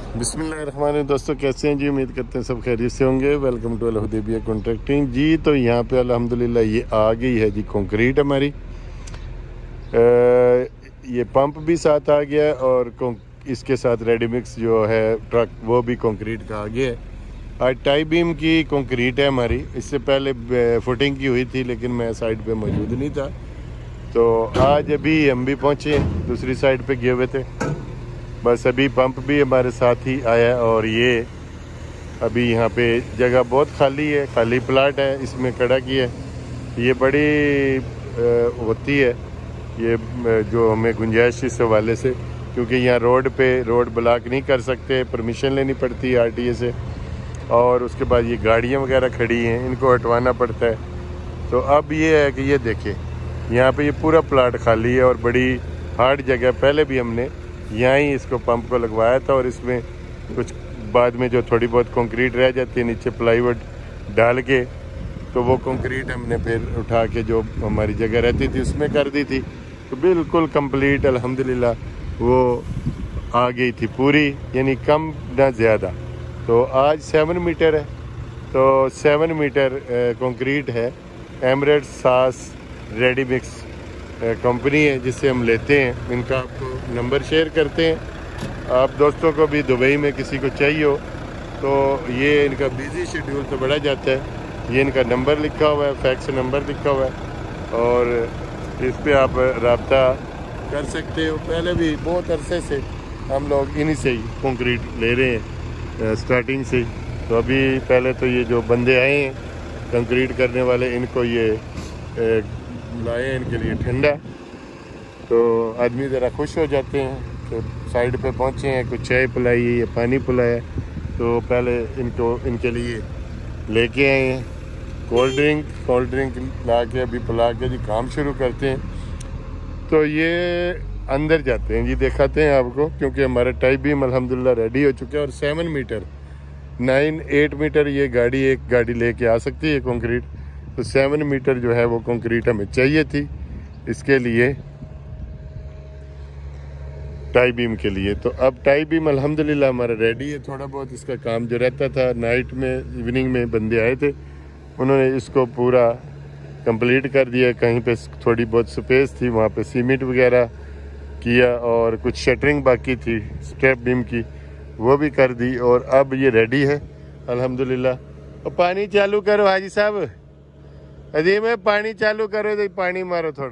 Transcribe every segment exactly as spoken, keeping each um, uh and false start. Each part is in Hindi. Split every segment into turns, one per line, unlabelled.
बिस्मिल्लाहिर्रहमानिर्रहीम। दोस्तों कैसे हैं जी? उम्मीद करते हैं सब खैरियत से होंगे। Welcome to Al Hudaibiya contracting ji. तो यहाँ पे अल्हम्दुलिल्लाह ये आ गई है जी कंक्रीट हमारी। आ, ये पंप भी साथ आ गया और इसके साथ रेडीमिक्स जो है ट्रक वो भी कंक्रीट का आ गया है। आज टाई बीम की कंक्रीट है हमारी। इससे पहले फुटिंग की हुई थी लेकिन मैं साइड पे मौजूद नहीं था, तो आज अभी हम भी पहुँचे, दूसरी साइड पे गए हुए थे। बस अभी पंप भी हमारे साथ ही आया और ये अभी यहाँ पे जगह बहुत खाली है, खाली प्लाट है, इसमें खड़ा किया है। ये बड़ी आ, होती है ये जो हमें गुंजाइश इस हवाले से, क्योंकि यहाँ रोड पे रोड ब्लॉक नहीं कर सकते, परमिशन लेनी पड़ती है आरटीए से, और उसके बाद ये गाड़ियाँ वगैरह खड़ी हैं, इनको हटवाना पड़ता है। तो अब ये है कि ये देखें यहाँ पे ये पूरा प्लाट खाली है और बड़ी हार्ड जगह। पहले भी हमने यहाँ ही इसको पंप को लगवाया था और इसमें कुछ बाद में जो थोड़ी बहुत कंक्रीट रह जाती है नीचे प्लाईवुड डाल के, तो वो कंक्रीट हमने फिर उठा के जो हमारी जगह रहती थी उसमें कर दी थी। तो बिल्कुल कंप्लीट अल्हम्दुलिल्लाह वो आ गई थी पूरी, यानी कम ना ज़्यादा। तो आज सेवन मीटर है, तो सेवन मीटर कंक्रीट है। एमरेट्स सास रेडीमिक्स कंपनी है जिससे हम लेते हैं। इनका आपको नंबर शेयर करते हैं। आप दोस्तों को भी दुबई में किसी को चाहिए हो तो ये इनका बिज़ी शेड्यूल तो बढ़ा जाता है। ये इनका नंबर लिखा हुआ है, फैक्स नंबर लिखा हुआ है और इस पे आप रब्ता कर सकते हो। पहले भी बहुत अरसे से हम लोग इन्हीं से ही कंक्रीट ले रहे हैं स्टार्टिंग से। तो अभी पहले तो ये जो बंदे आए हैं कंक्रीट करने वाले, इनको ये लाए हैं इनके लिए ठंडा, तो आदमी ज़रा खुश हो जाते हैं कि साइड पे पहुँचे हैं, कुछ चाय पिलाई है या पानी पिलाया। तो पहले इनको इनके लिए लेके आए हैं कोल्ड ड्रिंक कोल्ड ड्रिंक ला के अभी पिला के जी काम शुरू करते हैं। तो ये अंदर जाते हैं जी, दिखाते हैं आपको, क्योंकि हमारा टाइप भी अल्हम्दुलिल्लाह रेडी हो चुका है। और seven meter nine eight meter ये गाड़ी एक गाड़ी लेके आ सकती है कंक्रीट। तो सेवन मीटर जो है वो कंक्रीट हमें चाहिए थी इसके लिए, टाई बीम के लिए। तो अब टाई बीम अल्हम्दुलिल्लाह हमारा रेडी है। थोड़ा बहुत इसका काम जो रहता था नाइट में इवनिंग में बंदे आए थे, उन्होंने इसको पूरा कंप्लीट कर दिया। कहीं पे थोड़ी बहुत स्पेस थी वहाँ पे सीमेंट वगैरह किया और कुछ शटरिंग बाकी थी स्टेप बीम की, वो भी कर दी। और अब ये रेडी है अल्हम्दुलिल्लाह। और पानी चालू करो हाजी साहब, अजीम है पानी चालू करो, तो पानी मारो थोड़ा।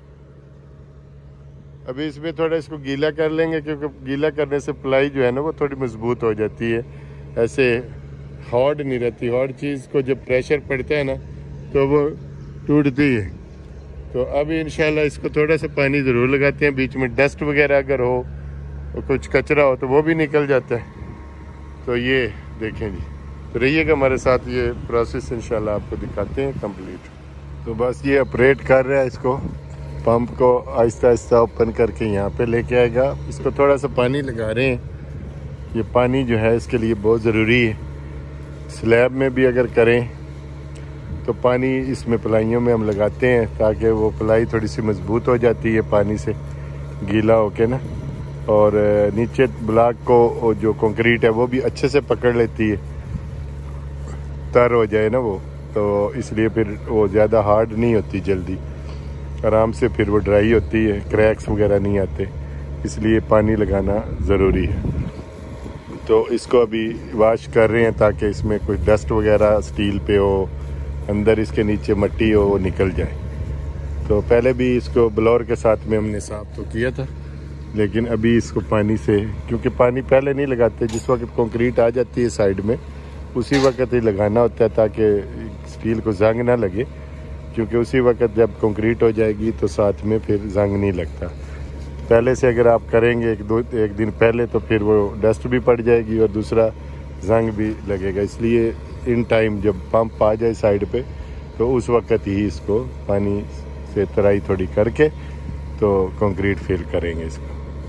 अभी इसमें थोड़ा इसको गीला कर लेंगे, क्योंकि गीला करने से प्लाई जो है ना वो थोड़ी मजबूत हो जाती है, ऐसे हार्ड नहीं रहती। हार्ड चीज़ को जब प्रेशर पड़ता है ना तो वो टूटती है। तो अभी इंशाल्लाह इसको थोड़ा सा पानी ज़रूर लगाते हैं, बीच में डस्ट वगैरह अगर हो और कुछ कचरा हो तो वो भी निकल जाता है। तो ये देखें जी, तो रहिएगा हमारे साथ, ये प्रोसेस इंशाल्लाह आपको दिखाते हैं कंप्लीट। तो बस ये ऑपरेट कर रहा है इसको, पंप को आहिस्ता आहिस्ता ओपन करके यहाँ पे लेके आएगा। इसको थोड़ा सा पानी लगा रहे हैं, ये पानी जो है इसके लिए बहुत ज़रूरी है। स्लैब में भी अगर करें तो पानी इसमें प्लाइयों में हम लगाते हैं ताकि वो प्लाई थोड़ी सी मजबूत हो जाती है पानी से गीला होके ना, और नीचे ब्लॉक को जो कंक्रीट है वो भी अच्छे से पकड़ लेती है, तर हो जाए ना वो, तो इसलिए फिर वो ज़्यादा हार्ड नहीं होती, जल्दी आराम से फिर वो ड्राई होती है, क्रैक्स वगैरह नहीं आते, इसलिए पानी लगाना ज़रूरी है। तो इसको अभी वॉश कर रहे हैं ताकि इसमें कोई डस्ट वगैरह स्टील पे हो, अंदर इसके नीचे मट्टी हो वो निकल जाए। तो पहले भी इसको ब्लोअर के साथ में हमने साफ़ तो किया था, लेकिन अभी इसको पानी से, क्योंकि पानी पहले नहीं लगाते, जिस वक्त कंक्रीट आ जाती है साइड में उसी वक्त ही लगाना होता है ताकि स्टील को जंग ना लगे, क्योंकि उसी वक्त जब कंक्रीट हो जाएगी तो साथ में फिर जंग नहीं लगता। पहले से अगर आप करेंगे एक दो एक दिन पहले तो फिर वो डस्ट भी पड़ जाएगी और दूसरा जंग भी लगेगा। इसलिए इन टाइम जब पंप आ जाए साइड पे तो उस वक्त ही इसको पानी से तराई थोड़ी करके तो कंक्रीट फिल करेंगे इसको।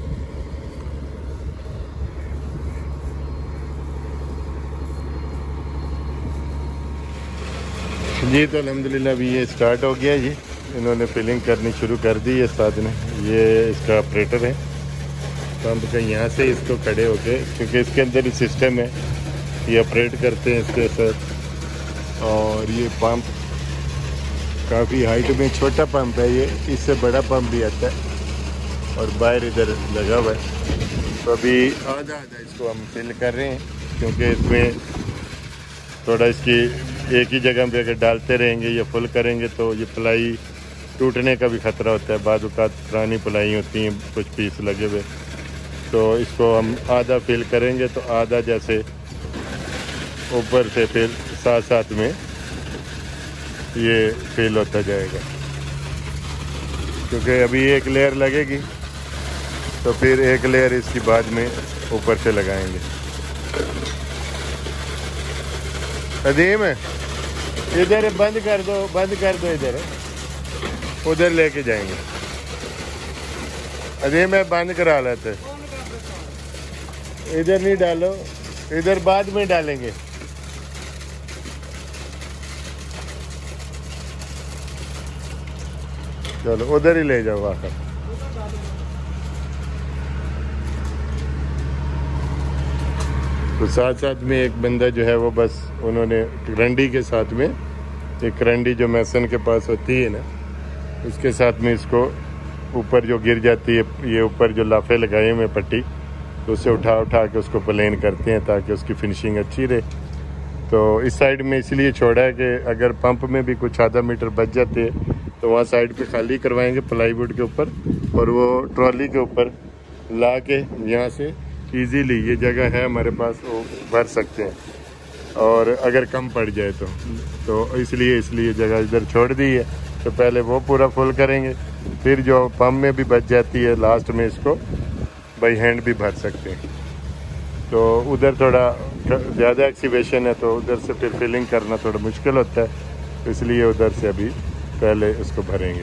जी तो अल्हम्दुलिल्लाह अभी ये स्टार्ट हो गया जी, इन्होंने फिलिंग करनी शुरू कर दी है साथ ने। ये इसका ऑपरेटर है पंप का यहाँ से इसको खड़े होके, क्योंकि इसके अंदर ही सिस्टम है, ये ऑपरेट करते हैं इसके साथ। और ये पंप काफ़ी हाइट में, छोटा पंप है ये, इससे बड़ा पंप भी आता है और बाहर इधर लगा हुआ है। तो अभी आधा आधा इसको हम फिल कर रहे हैं, क्योंकि इसमें थोड़ा इसकी एक ही जगह पे अगर डालते रहेंगे या फुल करेंगे तो ये प्लाई टूटने का भी ख़तरा होता है। बाद वक़्त पुरानी प्लाई होती हैं, कुछ पीस लगे हुए, तो इसको हम आधा फिल करेंगे तो आधा जैसे ऊपर से फिर साथ साथ में ये फिल होता जाएगा। क्योंकि अभी एक लेयर लगेगी तो फिर एक लेयर इसकी बाद में ऊपर से लगाएंगे। अदीम है, इधर बंद कर दो, बंद कर दो, इधर उधर लेके जाएंगे। अदीम है, बंद करा लेते, इधर नहीं डालो, इधर बाद में डालेंगे। चलो उधर ही ले जाओ आकर। तो साथ साथ में एक बंदा जो है वो बस उन्होंने करंडी के साथ में, एक करंडी जो मैसन के पास होती है ना, उसके साथ में इसको ऊपर जो गिर जाती है, ये ऊपर जो लाफे लगाए हुए पट्टी, तो उसे उठा उठा के उसको प्लेन करते हैं ताकि उसकी फिनिशिंग अच्छी रहे। तो इस साइड में इसलिए छोड़ा है कि अगर पंप में भी कुछ आधा मीटर बच जाते हैं तो वहाँ साइड पे खाली करवाएंगे प्लाईवुड के ऊपर, और वो ट्रॉली के ऊपर ला के यहाँ से इजीली, ये जगह है हमारे पास, वो भर सकते हैं। और अगर कम पड़ जाए तो तो इसलिए इसलिए जगह इधर छोड़ दी है। तो पहले वो पूरा फुल करेंगे, फिर जो पंप में भी बच जाती है लास्ट में इसको बाई हैंड भी भर सकते हैं। तो उधर थोड़ा ज़्यादा एक्सीवेशन है तो उधर से फिर फिलिंग करना थोड़ा मुश्किल होता है, तो इसलिए उधर से अभी पहले उसको भरेंगे।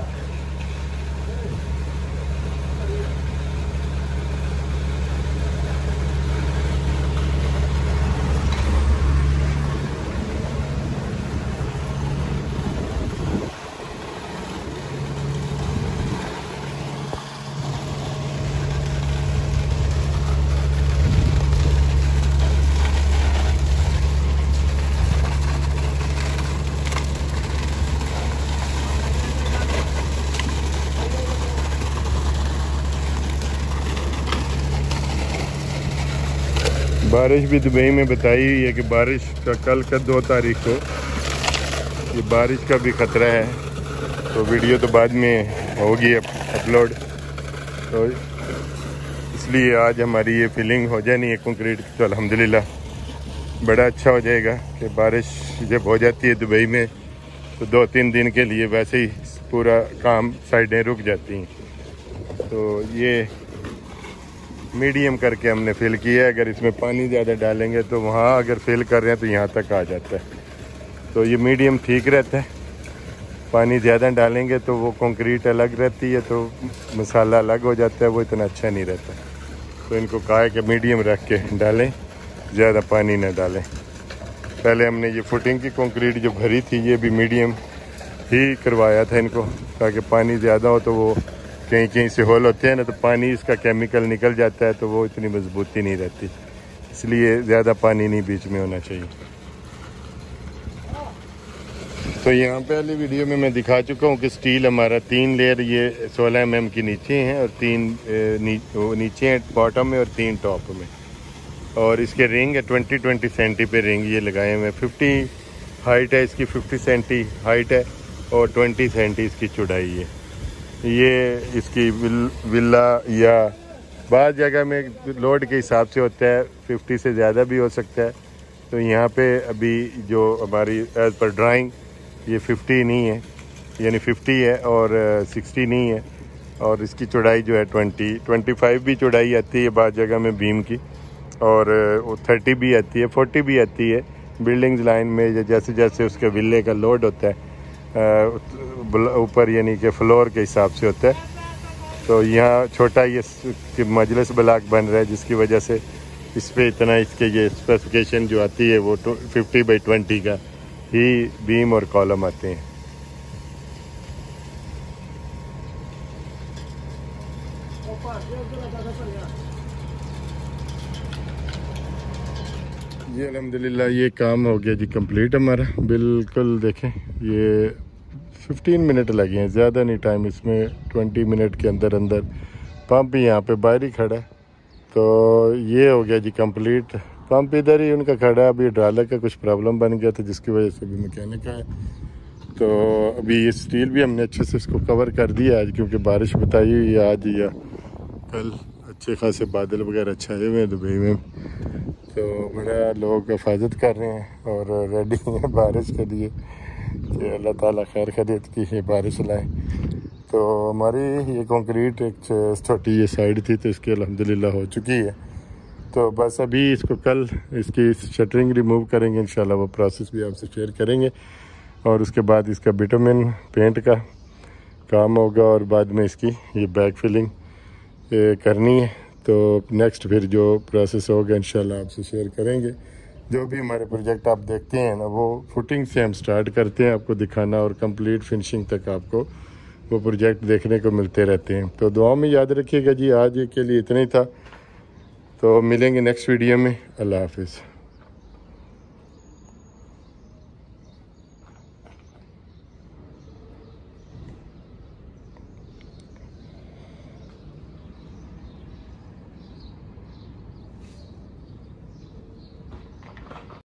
बारिश भी दुबई में बताई हुई है कि बारिश का कल का दो तारीख को ये बारिश का भी ख़तरा है। तो वीडियो तो बाद में होगी अपलोड, तो इसलिए आज हमारी ये फीलिंग हो जानी है कंक्रीट, तो अल्हम्दुलिल्लाह बड़ा अच्छा हो जाएगा कि बारिश जब हो जाती है दुबई में तो दो तीन दिन के लिए वैसे ही पूरा काम साइडें रुक जाती हैं। तो ये मीडियम करके हमने फिल किया है। अगर इसमें पानी ज़्यादा डालेंगे तो वहाँ अगर फिल कर रहे हैं तो यहाँ तक आ जाता है। तो ये मीडियम ठीक रहता है। पानी ज़्यादा डालेंगे तो वो कंक्रीट अलग रहती है, तो मसाला अलग हो जाता है, वो इतना अच्छा नहीं रहता। तो इनको कहा है कि मीडियम रख के डालें, ज़्यादा पानी न डालें। पहले हमने ये फुटिंग की कंक्रीट जो भरी थी ये भी मीडियम ही करवाया था इनको, ताकि पानी ज़्यादा हो तो वो कहीं कहीं से होल होते हैं ना, तो पानी इसका केमिकल निकल जाता है तो वो इतनी मजबूती नहीं रहती, इसलिए ज़्यादा पानी नहीं बीच में होना चाहिए। तो यहाँ पहले वीडियो में मैं दिखा चुका हूँ कि स्टील हमारा तीन लेयर ये सोलह एम एम की नीचे हैं और तीन नी, नीचे हैं बॉटम में और तीन टॉप में। और इसके रिंग है ट्वेंटी ट्वेंटी सेंटी पे रिंग ये लगाए हुए हैं। फिफ्टी हाइट है इसकी, फिफ्टी सेंटी हाइट है और ट्वेंटी सेंटी इसकी चौड़ाई है। ये इसकी विल, विला या बाद जगह में लोड के हिसाब से होता है, फिफ्टी से ज़्यादा भी हो सकता है। तो यहाँ पे अभी जो हमारी एज पर ड्राइंग ये फिफ्टी नहीं है, यानी फिफ्टी है और सिक्सटी नहीं है। और इसकी चौड़ाई जो है ट्वेंटी ट्वेंटी फाइव भी चौड़ाई आती है बाद जगह में बीम की, और थर्टी भी आती है, फोर्टी भी आती है। बिल्डिंग्स लाइन में जैसे जैसे उसके विले का लोड होता है ऊपर, यानी कि फ्लोर के हिसाब से होता है। तो यहाँ छोटा ये मजलिस ब्लॉक बन रहा है, जिसकी वजह से इस पर इतना इसके ये स्पेसिफिकेशन जो आती है वो फिफ्टी बाई ट्वेंटी का ही बीम और कॉलम आते हैं। जी अल्हम्दुलिल्लाह ये काम हो गया जी कंप्लीट हमारा। बिल्कुल देखें ये फिफ्टीन मिनट लगे हैं, ज़्यादा नहीं टाइम इसमें, ट्वेंटी मिनट के अंदर अंदर पंप यहाँ पे बाहर ही खड़ा है। तो ये हो गया जी कंप्लीट। पंप इधर ही उनका खड़ा है, अभी ड्रालर का कुछ प्रॉब्लम बन गया था जिसकी वजह से भी मैकेनिक आया। तो अभी ये स्टील भी हमने अच्छे से इसको कवर कर दिया आज, क्योंकि बारिश बताई हुई है आज या कल, अच्छे खासे बादल वगैरह छाए हुए हैं दुबई में। तो बड़ा लोग हिफाजत कर रहे हैं और रेडी हैं बारिश के लिए कि अल्लाह ताला खैर खैरियत की ये बारिश लाए। तो हमारी ये कंक्रीट एक छोटी ये साइड थी तो इसकी अल्हम्दुलिल्लाह हो चुकी है। तो बस अभी इसको कल इसकी शटरिंग रिमूव करेंगे इंशाल्लाह, वो प्रोसेस भी आपसे शेयर करेंगे। और उसके बाद इसका बिटुमिन पेंट का काम होगा और बाद में इसकी ये बैक फिलिंग करनी है। तो नेक्स्ट फिर जो प्रोसेस होगा इंशाल्लाह आपसे शेयर करेंगे। जो भी हमारे प्रोजेक्ट आप देखते हैं ना, वो फुटिंग से हम स्टार्ट करते हैं आपको दिखाना, और कंप्लीट फिनिशिंग तक आपको वो प्रोजेक्ट देखने को मिलते रहते हैं। तो दुआ में याद रखिएगा जी। आज के लिए इतना ही था, तो मिलेंगे नेक्स्ट वीडियो में। अल्लाह हाफिज़।